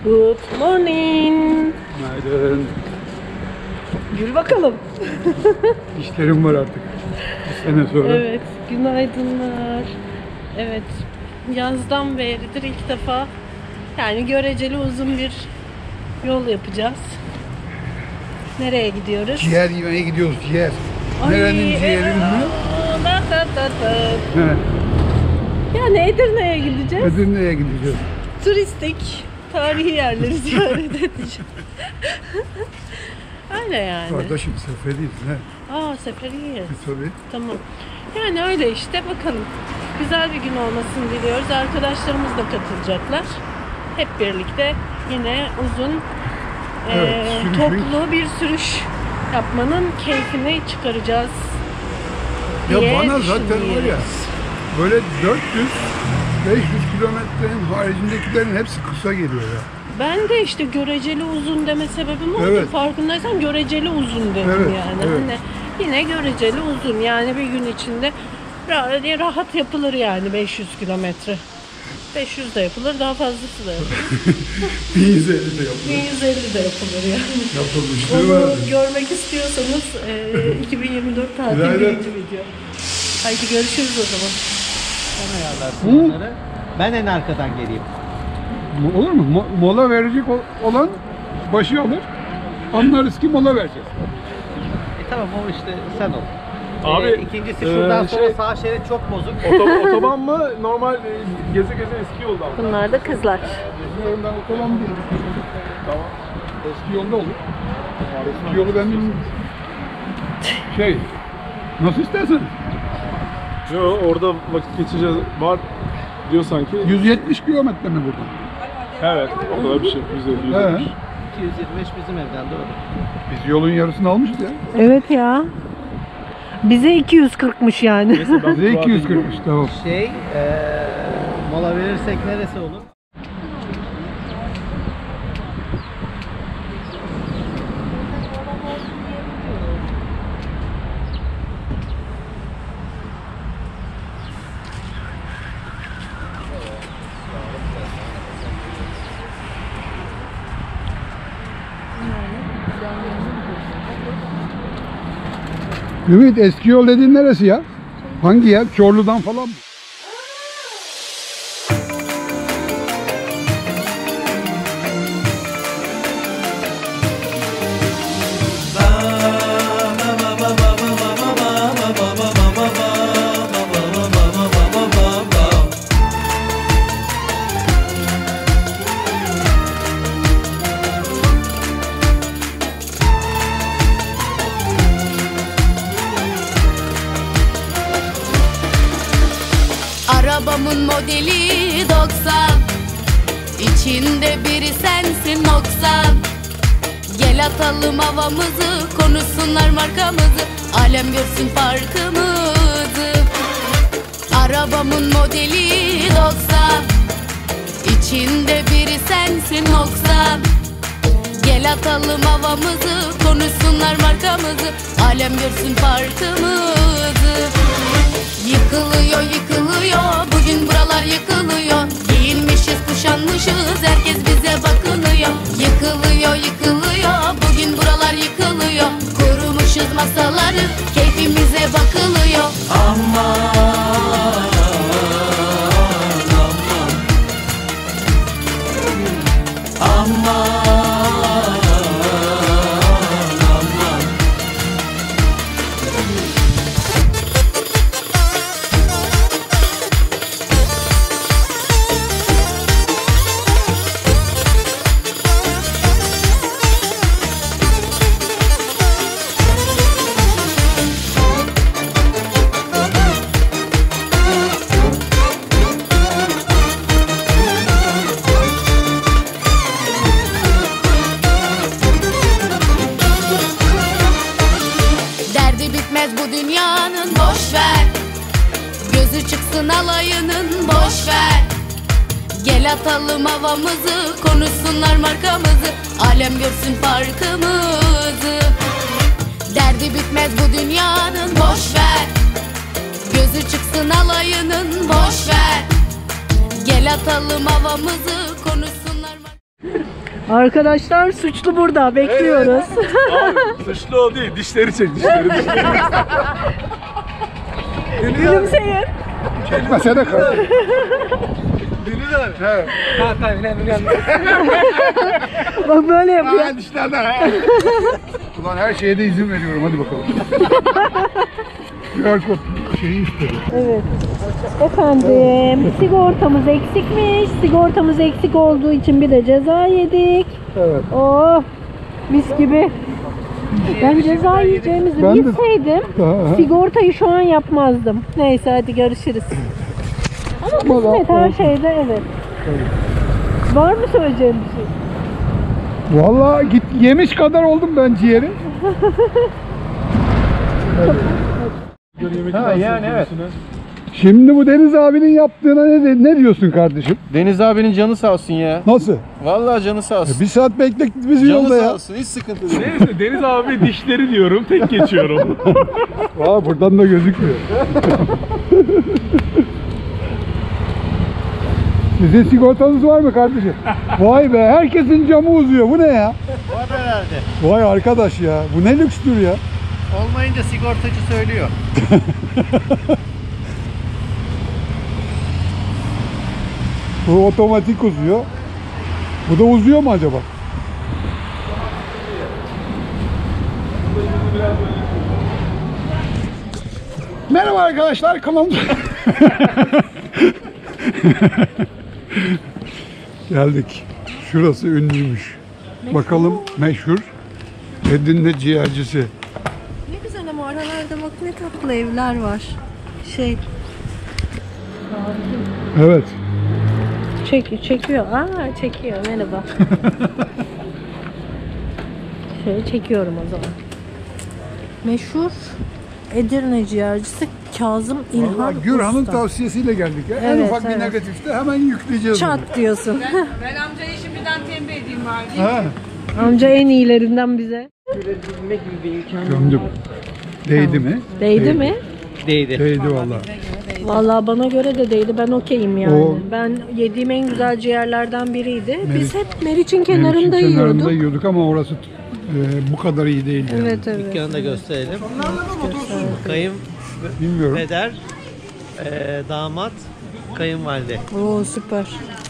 Good morning. Günaydın. Gül bakalım. İşlerim var artık. Bir sene sonra. Evet, günaydınlar. Evet, yazdan beridir ilk defa yani göreceli uzun bir yol yapacağız. Nereye gidiyoruz? Ciğer yemeye gidiyoruz, ciğer. Ay, Nerenin ciğeri ünlü? Evet. Yani Edirne'ye gideceğiz. Edirne'ye gideceğiz. Turistik, tarihi yerleri ziyaret edeceğiz. Öyle yani. Kardeşim seferiyiz ne? Seferiyiz. Tabii. Tamam. Yani öyle işte, bakalım. Güzel bir gün olmasını diliyoruz. Arkadaşlarımız da katılacaklar. Hep birlikte yine uzun Evet, toplu bir sürüş yapmanın keyfini çıkaracağız Ya diye bana zaten var ya, düşünüyoruz. böyle 400-500 kilometrenin haricindekilerin hepsi kısa geliyor ya. Ben de işte göreceli uzun deme sebebim oldu. Evet. Farkındaysan göreceli uzun dedim Evet, yani. evet. Hani yine göreceli uzun, yani bir gün içinde rahat yapılır yani 500 kilometre. 500 de yapılır, daha fazlası da yapılır. 1150 de yapılır. 1150 de yapılır yani. Yapılmışlığı Onu vardı. görmek istiyorsanız 2024 tatil Günaydın. birinci video. Haydi görüşürüz o zaman. Sen ayarlarsın onları. Ben en arkadan geleyim. Olur mu? Mola verecek olan başı alır. Anlarız ki mola vereceğiz. Tamam, o işte sen ol. Abi, İkincisi şuradan sonra sağ şerit çok bozuk. Otoban mı? Normal geze eski yoldan mı? Bunlar da kızlar. Bilmiyorum, ben otoban değilim. Tamam. Eski yolda olur. Eski yolu ben bilmiyorum. Nasıl istersen. Yo, orada vakit geçeceğiz var diyor sanki. 170 kilometre mi buradan? Evet, o kadar bir şey. 150, 170. 225 bizim evden doğru. Biz yolun yarısını almışız ya. Evet ya. Bize 240'mış yani. Neyse, ben Bize Fuat 240'mış, tamam. Mola verirsek neresi olur? Ümit, eski yol dediğin neresi ya? Hangi yer? Çorlu'dan falan mı? Arabamın modeli 90, İçinde biri sensin 90. Gel atalım havamızı, konuşsunlar markamızı, alem görsün farkımızı. Arabamın modeli 90, İçinde biri sensin 90. Gel atalım havamızı, konuşsunlar markamızı, alem görsün farkımızı. Yıkılıyor yıkılıyor, bugün buralar yıkılıyor. Giyinmişiz kuşanmışız, herkes bize bakılıyor. Yıkılıyor yıkılıyor, bugün buralar yıkılıyor. Kurumuşuz masaları, keyfimize bakılıyor. Aman aman aman. Alayının boş ver. Gel atalım havamızı, konuşsunlar markamızı, alem görsün farkımızı. Derdi bitmez bu dünyanın, boş ver. Gözü çıksın alayının, boş ver. Gel atalım havamızı, konuşsunlar markamızı. Arkadaşlar suçlu burada. Bekliyoruz. Abi suçlu o değil. Dişleri çek. Dişleri. Gülümseyin. Çekmese kal. Dililer. He. Bak böyle yapıyor. Ha, dişlerden. Ulan her şeye de izin veriyorum. Hadi bakalım. QR kod şeyi istedim. Evet. Efendim, sigortamız eksikmiş. Sigortamız eksik olduğu için bir de ceza yedik. Evet. Oh, mis gibi. Ben ceza yiyeceğimizi Ben de- bilseydim Aha. sigortayı şu an yapmazdım. Neyse hadi görüşürüz. Ama kısmet her şeyde evet. Var mı söyleyeceğim bir şey? Vallahi git yemiş kadar oldum ben ciğeri. Ha, yani evet. Şimdi bu Deniz abinin yaptığına ne diyorsun kardeşim? Deniz abinin canı sağ olsun ya. Nasıl? Vallahi canı sağ olsun. Bir saat beklettik bizi Canı yolda sağ ya. olsun. Hiç sıkıntı değil. Neyse Deniz abi dişleri diyorum. Tek geçiyorum. Valla buradan da gözükmüyor. Sizin sigortanız var mı kardeşim? Vay be, herkesin camı uzuyor. Bu ne ya? Var herhalde. Vay arkadaş ya. Bu ne lükstür ya. Olmayınca sigortacı söylüyor. Bu otomatik uzuyor. Bu da uzuyor mu acaba? Merhaba arkadaşlar, kanalımıza geldik. Şurası ünlüymüş. Bakalım meşhur Edirne ciğercisi. Ne güzel ama aralarda bak ne tatlı evler var. Evet. Çekiyor. Çekiyor. Merhaba. Şöyle çekiyorum o zaman. Meşhur Edirne ciğercisi Kazım İlhan Vallahi Gürhan'ın Usta. tavsiyesiyle geldik. En Evet, ufak bir evet. negatifte hemen yükleyeceğiz. Çat diyorsun. Ben amcayı şimdiden tembih edeyim bari. Ha, Amca en iyilerinden bize. gömdüm. Değdi mi? Değdi mi? Değdi. Değdi valla. Vallahi bana göre de değdi. Ben okeyim yani. O- Ben yediğim en güzel ciğerlerden biriydi. Biz hep Meriç'in Meriç'in kenarında yiyorduk. yiyorduk ama orası bu kadar iyi değil. Yani. Evet evet. Dükkanı da gösterelim. Kayınpeder, Bilmiyorum. damat, kayınvalide. Oo süper.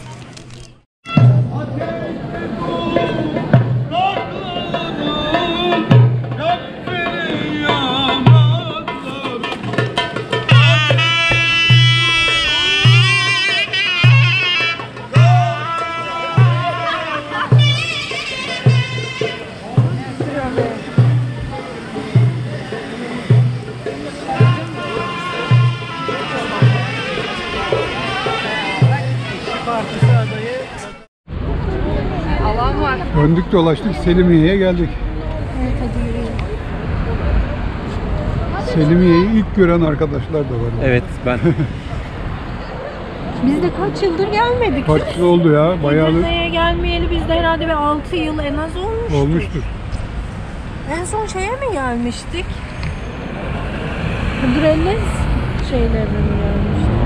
Alan var. Döndük dolaştık Selimiye'ye geldik. Selimiye'yi ilk gören arkadaşlar da var. Evet ben. Biz de kaç yıldır gelmedik. Kaç yıl oldu ya? Bayağı Edirne'ye gelmeyeli biz de herhalde bir 6 yıl en az olmuştur. olmuştur. En son şeye mi gelmiştik? Hıdrellez şeylerine mi gelmiştik?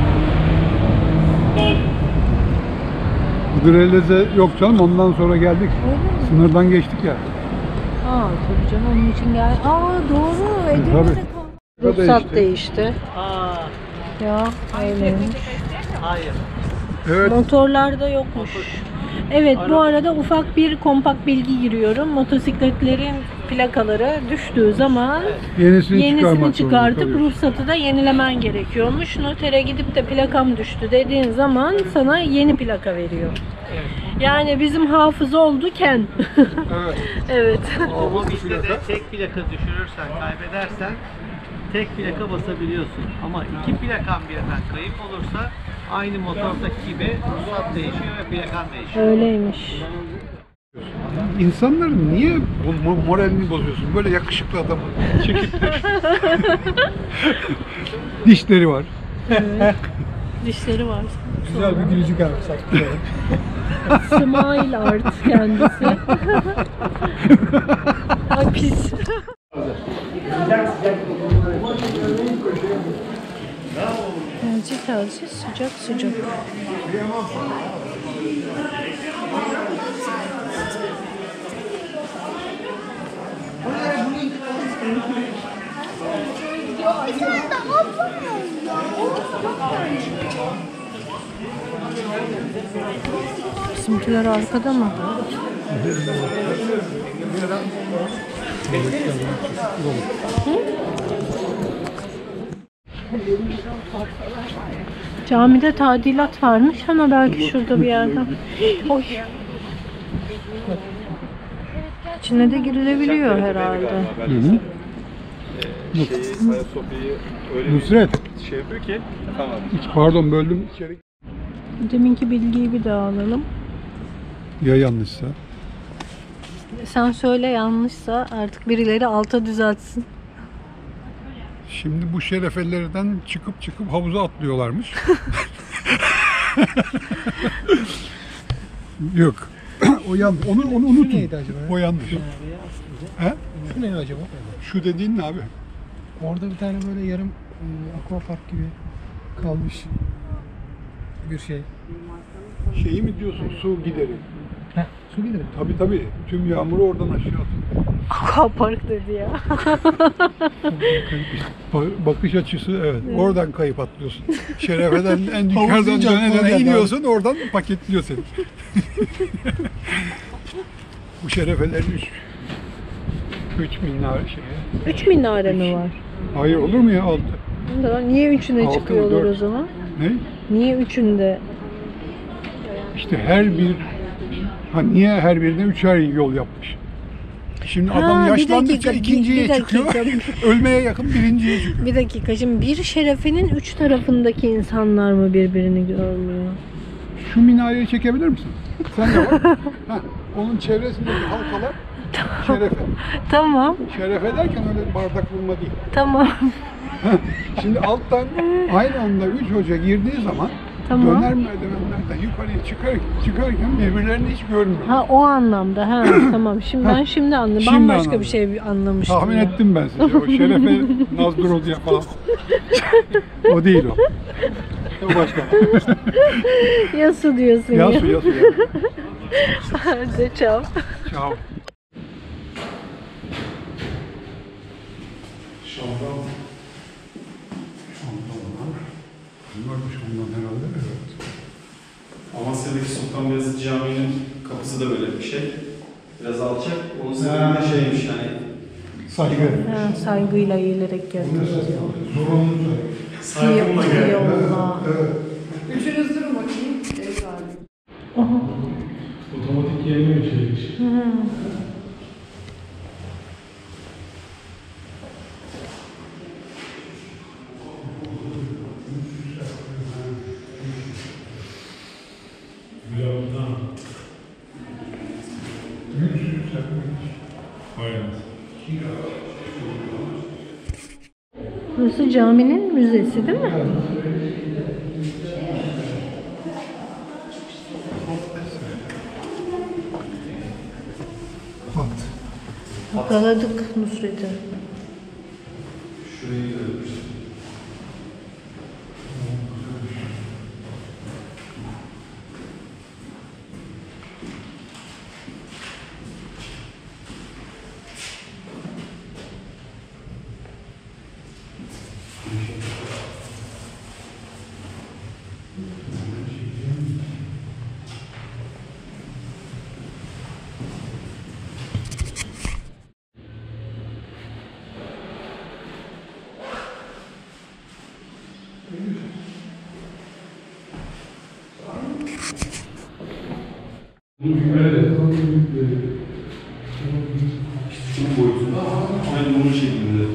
Hıdrellez'e yok canım, ondan sonra geldik. Öyle mi? Sınırdan geçtik ya. Tabii canım onun için gel. Doğru. Edirne'de Tabii. kaldı. Ruhsat Değişti. değişti. Ya öyleymiş. Hayır. Evet. Motorlarda yokmuş. Evet bu arada ufak bir kompakt bilgi giriyorum. Motosikletlerin plakaları düştüğü zaman yenisini çıkartıp ruhsatı da yenilemen gerekiyormuş. Notere gidip de plakam düştü dediğin zaman sana yeni plaka veriyor. Yani bizim hafız oldu Ken. Evet. Evet. Otobüste de tek plaka düşürürsen, kaybedersen tek plaka basabiliyorsun. Ama iki plakan birden kayıp olursa aynı motordaki gibi ruhsat değişiyor ve plakan değişiyor. Öyleymiş. İnsanların niye moralini bozuyorsun? Böyle yakışıklı adam çekip dişleri var. Dişleri var. Güzel bir gülücük yapsak. Smile art kendisi. Ay pis. Taze sıcak sıcak. Bizimkiler arkada mı? Camide tadilat varmış ama belki şurada bir yerde. Oy. İçine de girilebiliyor herhalde. Hı. Nusret. Şey yapıyor ki. Tamam. Pardon böldüm. İçeri. Deminki bilgiyi bir daha alalım. Ya yanlışsa? Sen söyle, yanlışsa artık birileri alta düzeltsin. Şimdi bu şerefelerden çıkıp havuza atlıyorlarmış. Yok. O yanlış. Onu unutun. neydi acaba? O yanlış. He? Şu ne acaba? Şu dediğin ne abi? Orada bir tane böyle yarım aquapark gibi kalmış bir şey. Şeyi mi diyorsun? Su gideri. Heh, su gidelim. Tabii. Tüm yağmuru oradan aşağı atıyor. Aquapark dedi ya. Bakış açısı evet. Oradan kayıp atlıyorsun. Şerefeden en yukarıdan Havuzlayınca aklıma dönene geldi iniyorsun, oradan paketliyor seni. Bu şerefelerin 3 minare şeye. 3 minare mi var? Hayır olur mu ya 6? Niye üçüne Altı mı, çıkıyorlar dört? o zaman? Ne? Niye üçünde? İşte niye her birine 3'er yol yapmış? Şimdi Ha, adam bir yaşlandıkça dakika, ikinciye bir dakika. çıkıyor, ölmeye yakın birinciye çıkıyor. Bir dakika, şimdi bir şerefenin 3 tarafındaki insanlar mı birbirini görmüyor? Şu minareyi çekebilir misin? Sen de bak. Heh, onun çevresindeki halkalar şerefe. Tamam, Şerefe derken öyle bardak vurma değil. tamam. Şimdi alttan aynı anda 3 hoca girdiği zaman Tamam. döner merdivenlerden yukarıya çıkarken birbirlerini hiç görmüyor. Ha, o anlamda. Ha, tamam. Ben şimdi anladım. Şimdi Bambaşka anladım. bir şey anlamıştım. Tahmin ya. ettim ben sizi. O şerefe Nazguro diye falan. O değil o. O başka. Yasu diyorsun ya. Yasu. Hadi çao. Ciao. Şamdanlar. Bunlar da şamdan herhalde. Evet. Amasya'daki Sultan Beyazıt Camii'nin kapısı da böyle bir şey. Biraz alçak. Onun sebebi de şeymiş yani. Saygı. Ha, saygıyla eğilerek geldim. Zorunlu saygı. Saygımla geldi. Allah. Üçünüz durun bakayım. Evet abi. Otomatik yayınlıyor şeymiş. Aynen. Burası caminin müzesi değil mi? Yakaladık Nusret'i. Şurayı görmüş. Şunun boyutunda aynı bunun şeklinde.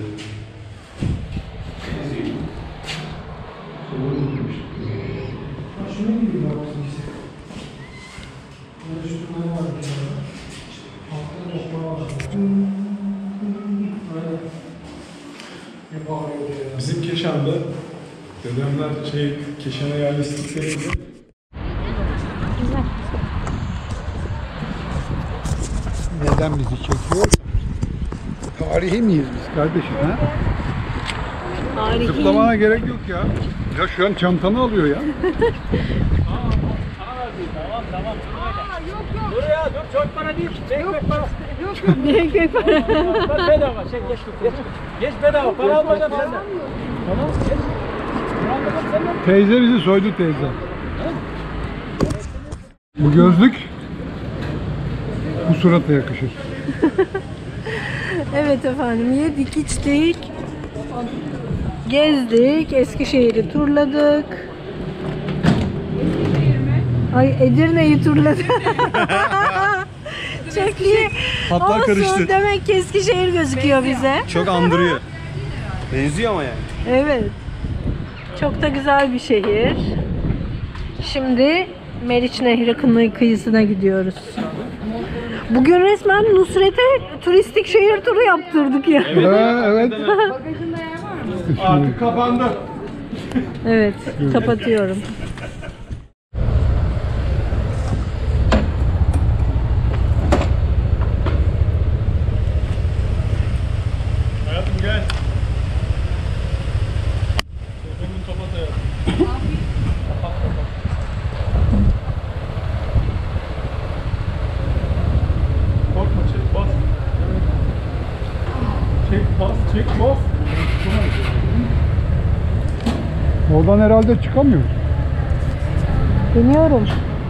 Bizim Keşan'da dedemler Keşan'a yerleştiklerinde Neden bizi çekiyor? Tarihi miyiz biz kardeşim ha? Tarihi. Zıplamana gerek yok ya. Ya şu an çantanı alıyor ya. Ne ekmek para? Bedava, sen geç. Geç bedava, para almayacağım senden. Tamam, geç. Para almayacağım senden. Teyze bizi soydu teyze. Bu gözlük bu surata yakışır. Evet efendim, yedik içtik, gezdik, Eskişehir'i turladık. Ay, Edirne'yi turladık. Çok iyi. Hatlar Olsun, karıştı. demek ki Eskişehir gözüküyor bize. Çok andırıyor. Benziyor ama yani. Evet. Çok da güzel bir şehir. Şimdi Meriç Nehri kıyısına gidiyoruz. Bugün resmen Nusret'e turistik şehir turu yaptırdık ya. Evet. Artık kapandı. Evet, kapatıyorum. Hayatım gel. Telefonunu kapat hayatım. Korkma, çek bas. Çek bas. Oradan herhalde çıkamıyoruz. Deniyorum.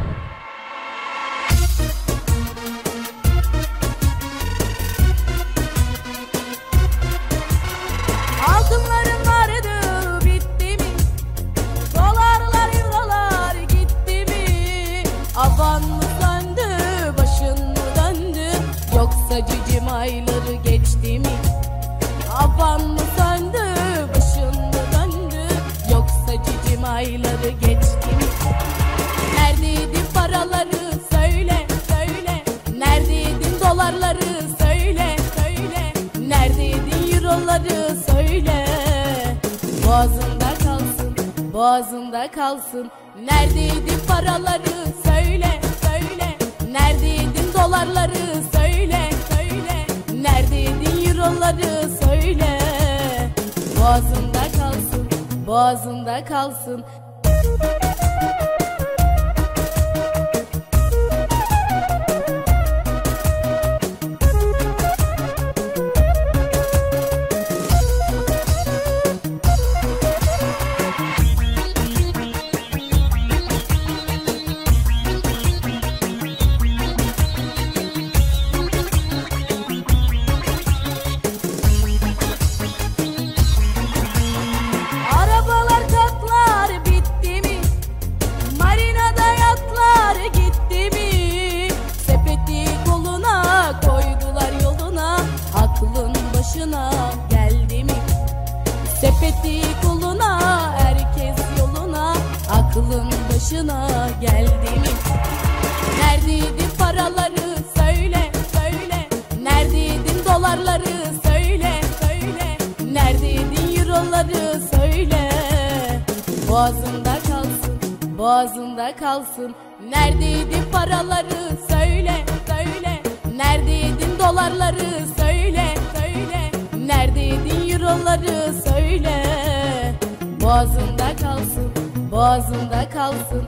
Altınların vardı bitti mi? Dolarlar eurolar gitti mi? Avan mı söndü, başın mı döndü? Yoksa cicim ayları geçti mi? Avan mı söndü, başın mı döndü? Yoksa cicim ayları geçti mi? Neredeydi paraları söyle söyle? Neredeydin dolarları söyle söyle? Neredeydin euroları söyle? Boğazında kalsın, boğazında kalsın. Neredeydin paraları söyle söyle? Neredeydin dolarları söyle söyle? Neredeydin euroları söyle? Boğazında kalsın, boğazında kalsın. Arabalar katlar bitti mi? Marinada yatlar gitti mi? Sepeti koluna koydular yoluna. Aklın başına geldi mi? Sepeti koluna, herkes yoluna. Aklın başına geldi mi? Neredeydin paraları söyle söyle? Neredeydin dolarları söyle söyle? Neredeydin euroları söyle? Boğazında kalsın, boğazında kalsın. Neredeydin paraları söyle söyle? Neredeydin dolarları söyle söyle? Neredeydin euroları söyle? Boğazında kalsın, boğazında kalsın.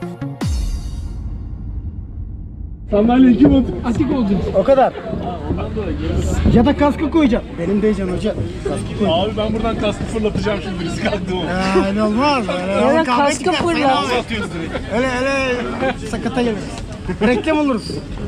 Sandalye kim otur? Atik olacak. O kadar. Ya da kaskı koyacağım. Benim diyeceksin hoca. Kaskı koy. Abi ben buradan kaskı fırlatacağım şimdi, risk attım onu. Öyle olmaz. Öyle kaskı fırlat. Öyle sakata geliriz. Reklam oluruz.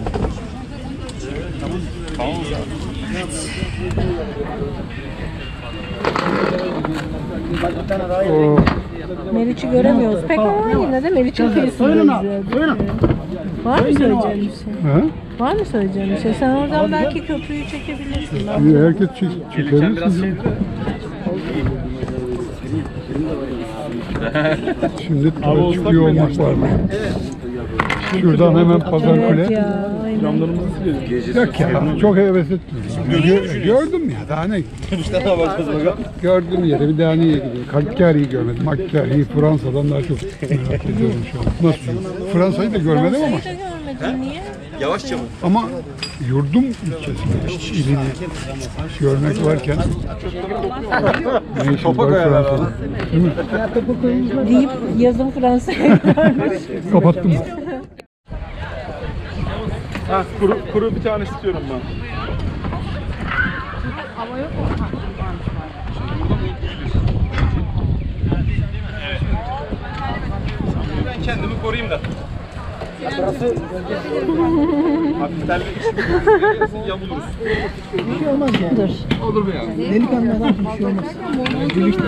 Oo. Meriç'i göremiyoruz pek ama yine de Meriç'in kıyısındayız. Var mı söyleyeceğin bir şey? Ha? Var mı söyleyeceğin bir şey? Sen oradan belki köprüyü çekebilirsin. Herkes çekebilirsin. Şimdi çıkıyor olmak var mı? Şuradan hemen Pazar Kule. Evet ya, aynen. Yok ya, çok heves etmiyorum. Gördüm ya, daha ne? Gördüğüm yere bir daha niye gideyim? Hakkari'yi görmedim. Hakkari'yi Fransa'dan daha çok merak ediyorum şu an. Nasıl? Fransa'yı da görmedim ama. Fransa'yı da görmedim, niye? Yavaşça mı? Ama yurdum ilçesinde ilini görmek varken ne işim var Fransa'da? Değil mi? Deyip yazın Fransa'ya gidermiş. Kapattım. Ha, kuru bir tane istiyorum ben. Ben kendimi koruyayım da. Bir şey olmaz yani. Dur. Olur mu ya? Delikanlı adam bir şey olmaz. Gül işte.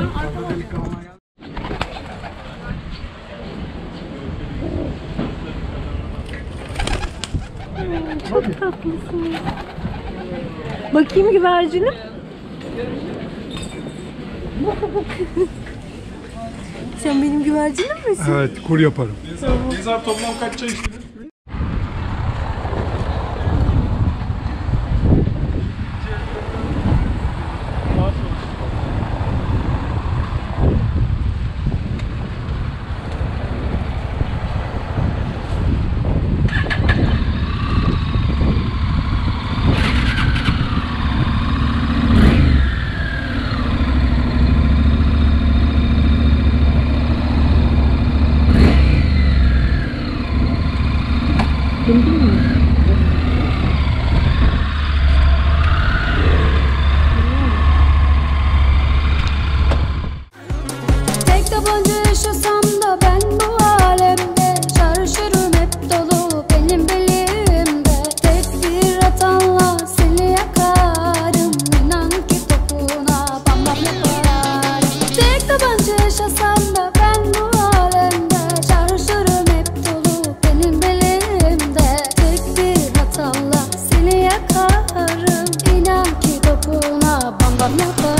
Çok tatlısın. Bakayım güvercinim. Sen benim güvercinim misin? Evet, kur yaparım. Gezar toplam kaç çay içtiniz? Tek tabanca yaşasam da ben bu alemde çarşırım hep dolu benim belimde. Tek bir atanla seni yakarım, inan ki topuna bam bam yaparım. Tek tabanca yaşasam da ben bu alemde çarşırım hep dolu benim belimde. Tek bir atanla seni yakarım, inan ki topuna bam bam yaparım.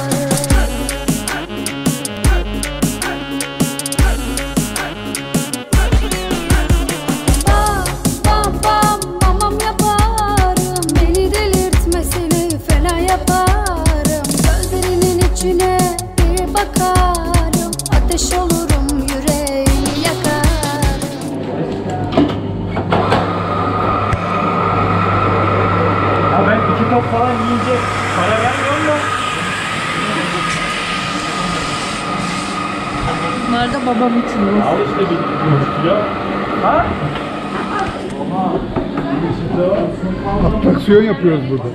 Bam bam bam bam yaparım, beni delirtme seni fena yaparım. Gözlerinin içine bir bakarım, ateş olurum yüreğimi yakarım. Ya ben 2 top falan yiyince para vermiyorum da. Bunlar da babam için olsun. Al işte bir kilo. Ha? Atraksiyon yapıyoruz burada.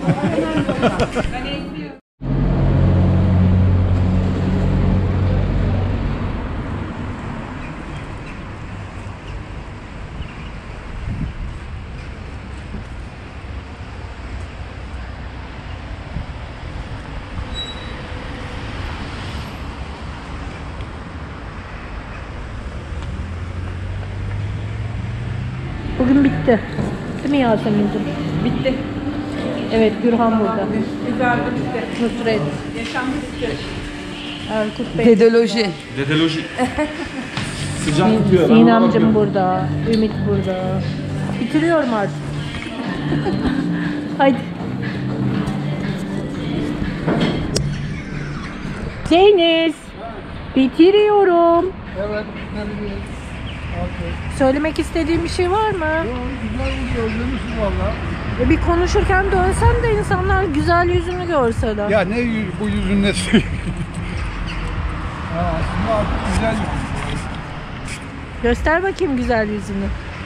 Bugün bitti. Değil mi Yasemin'cim? Bitti. Evet, Gürhan burada. Güzel bitti. Nusret. Yaşam bitti. Erkut Bey. Pedoloji. Dedeloji. Sıcak tutuyor. Sinem'cim burada. Ümit burada. Bitiriyorum artık. Haydi. Deniz. Bitiriyorum. Evet, Söylemek istediğim bir şey var mı? güzel bir özlemişiz valla. Bir konuşurken dönsen de insanlar güzel yüzünü görseler. Ya ne bu yüzün nesi? Aslında artık güzel yüzün. Göster bakayım güzel yüzünü.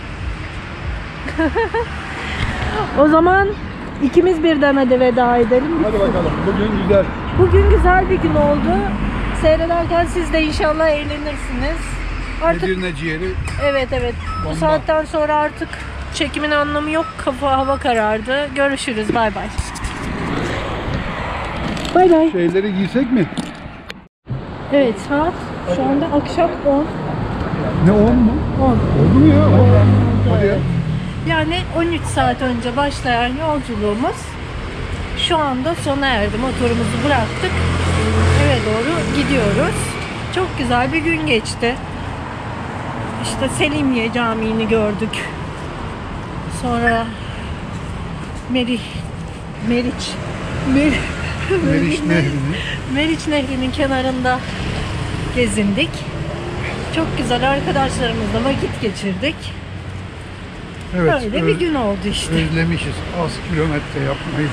O zaman ikimiz birden hadi veda edelim. Hadi bakalım, bugün güzel. Bugün güzel bir gün oldu. Seyrederken siz de inşallah eğlenirsiniz. Artık Edirne ciğeri. evet. Bu Bomba. saatten sonra artık çekimin anlamı yok. Hava karardı. Görüşürüz. Bay bay. Bay bay. Şeyleri giysek mi? Evet, saat şu anda akşam 10. Ne 10 mu? 10. Oldu mu ya? Hadi ya. Yani 13 saat önce başlayan yolculuğumuz şu anda sona erdi. Motorumuzu bıraktık. Eve doğru gidiyoruz. Çok güzel bir gün geçti. İşte Selimiye Camii'ni gördük. Sonra Meriç Nehri'nin kenarında gezindik. Çok güzel arkadaşlarımızla vakit geçirdik. Evet, Böyle bir gün oldu işte. özlemişiz az kilometre yapmayı.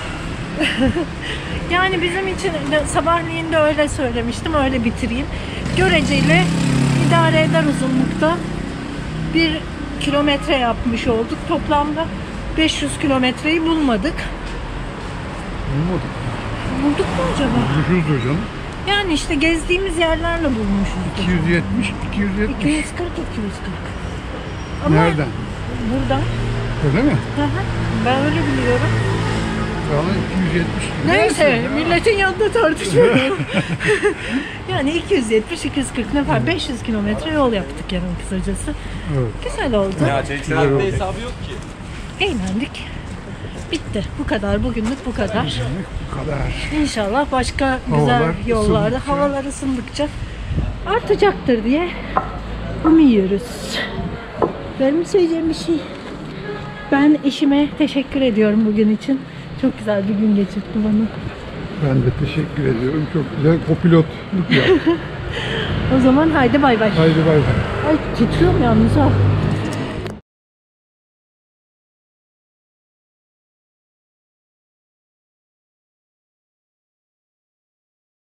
Yani bizim için de sabahleyin de öyle söylemiştim, öyle bitireyim. Göreceli idare eder uzunlukta 1 kilometre yapmış olduk. Toplamda 500 kilometreyi bulmadık. Bulmadık. Bulduk mu acaba? Bulmuşuzdur canım. Yani işte gezdiğimiz yerlerle bulmuşuz. 270, 270. 240. Ama Nereden? buradan. Öyle mi? Hı hı. Ben öyle biliyorum. Valla 270. Neyse, milletin yanında tartışmıyorum. Yani 270-240 ne var? 500 kilometre yol yaptık yani kısacası. Evet. Güzel oldu. Güzel oldu. hesabı yok ki. Eğlendik. Bitti. Bu kadar. Bugünlük bu kadar. Bu kadar. İnşallah başka güzel Havalar yollarda ısındıkça. havalar ısındıkça artacaktır diye umuyoruz. Benim söyleyeceğim bir şey. Ben eşime teşekkür ediyorum bugün için. Çok güzel bir gün geçirtti bana. Ben de teşekkür ediyorum. Çok güzel kopilotluk yaptı. O zaman haydi bay bay. Haydi bay bay. Ay titriyorum yalnız ha.